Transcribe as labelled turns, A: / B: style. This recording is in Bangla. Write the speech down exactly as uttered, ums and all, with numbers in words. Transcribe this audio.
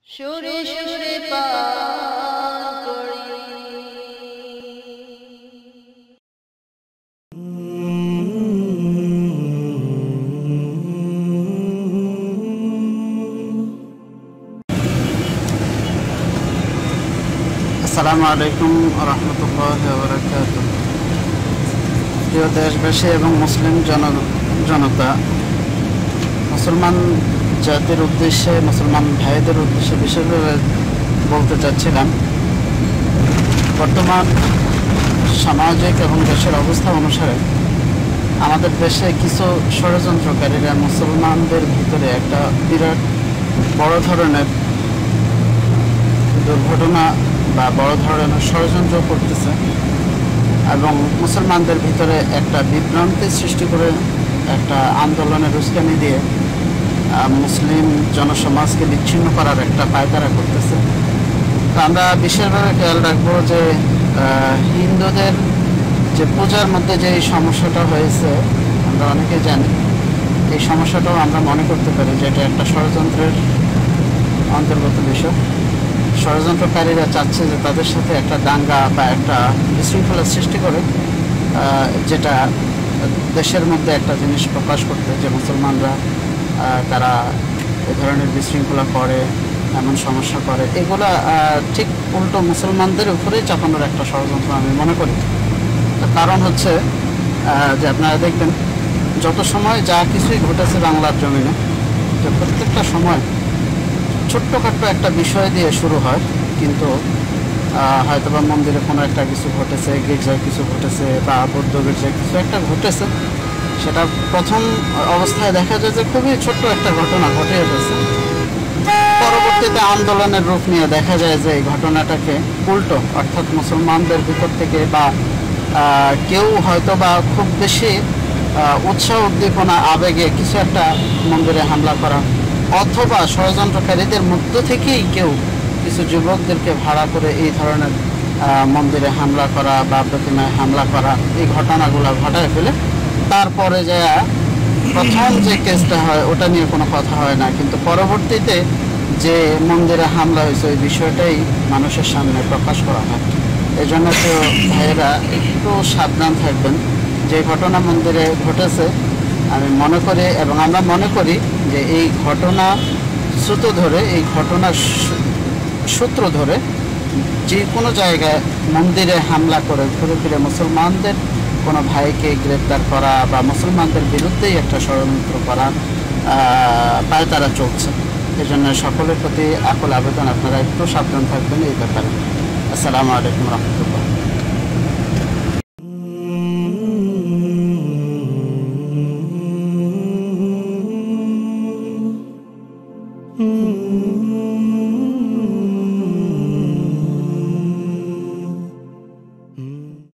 A: সুরে সুরে পান করি।
B: আসসালামু আলাইকুম ওয়া রাহমাতুল্লাহি ওয়া বারাকাতুহু। প্রিয় দেশবাসী এবং মুসলিম জন জনতা, মুসলমান জাতির উদ্দেশ্যে, মুসলমান ভাইদের উদ্দেশ্যে বিশেষভাবে বলতে চাচ্ছিলাম, বর্তমান সামাজিক এবং দেশের অবস্থা অনুসারে আমাদের দেশে কিছু ষড়যন্ত্রকারীরা মুসলমানদের ভিতরে একটা বিরাট বড় ধরনের দুর্ঘটনা বা বড় ধরনের ষড়যন্ত্র করতেছে এবং মুসলমানদের ভিতরে একটা বিভ্রান্তি সৃষ্টি করে একটা আন্দোলনের উস্কানি দিয়ে মুসলিম জনসমাজকে বিচ্ছিন্ন করার একটা পায়তারা করতেছে। তো আমরা বিশেষভাবে খেয়াল রাখবো যে হিন্দুদের যে পূজার মধ্যে যে এই সমস্যাটা হয়েছে, আমরা অনেকেই জানি, এই সমস্যাটাও আমরা মনে করতে পারি যে এটা একটা ষড়যন্ত্রের অন্তর্গত বিষয়। ষড়যন্ত্রকারীরা চাচ্ছে যে তাদের সাথে একটা দাঙ্গা বা একটা বিশৃঙ্খলা সৃষ্টি করে, যেটা দেশের মধ্যে একটা জিনিস প্রকাশ করতে, যে মুসলমানরা তারা এ ধরনের বিশৃঙ্খলা করে, এমন সমস্যা করে, এগুলা ঠিক উল্টো মুসলমানদের উপরেই চাপানোর একটা ষড়যন্ত্র আমি মনে করি। কারণ হচ্ছে যে আপনারা দেখবেন যত সময় যা কিছুই ঘটেছে বাংলার জমিনে, যে প্রত্যেকটা সময় ছোট্টখাট্ট একটা বিষয় দিয়ে শুরু হয়, কিন্তু হয়তোবা মন্দিরে কোনো একটা কিছু ঘটেছে, গির্জায় কিছু ঘটেছে, বা বৌদ্ধ গির্জায় কিছু একটা ঘটেছে, সেটা প্রথম অবস্থায় দেখা যায় যে খুবই ছোট্ট একটা ঘটনা ঘটে গেছে। পরবর্তীতে আন্দোলনের রূপ নিয়ে দেখা যায় যে এই ঘটনাটাকে উল্টো, অর্থাৎ মুসলমানদের ভিতর থেকে বা কেউ হয়তো বা খুব বেশি উৎসাহ উদ্দীপনা আবেগে কিছু একটা মন্দিরে হামলা করা, অথবা ষড়যন্ত্রকারীদের মধ্য থেকেই কেউ কিছু যুবকদেরকে ভাড়া করে এই ধরনের মন্দিরে হামলা করা বা প্রতিমায় হামলা করা, এই ঘটনাগুলো ঘটায় ফেলে তারপরে যা প্রথম যে কেসটা হয় ওটা নিয়ে কোনো কথা হয় না, কিন্তু পরবর্তীতে যে মন্দিরে হামলা হয়েছে ওই বিষয়টাই মানুষের সামনে প্রকাশ করা হয়। এই জন্য তো ভাইয়েরা একটু সাবধান থাকবেন। যে ঘটনা মন্দিরে ঘটেছে, আমি মনে করি এবং আমরা মনে করি যে এই ঘটনা সূত্র ধরে, এই ঘটনার সূত্র ধরে যে কোনো জায়গায় মন্দিরে হামলা করে ঘুরে ফিরে মুসলমানদের কোনো ভাইকে গ্রেপ্তার করা বা মুসলমানদের বিরুদ্ধেই একটা ষড়যন্ত্র করা পায়তারা চলছে। এই জন্য সকলের প্রতি আকুল আবেদন, আপনারা একটু সাবধান থাকবেন এই ব্যাপারে। আসসালামু আলাইকুম রহমতুল্লাহ।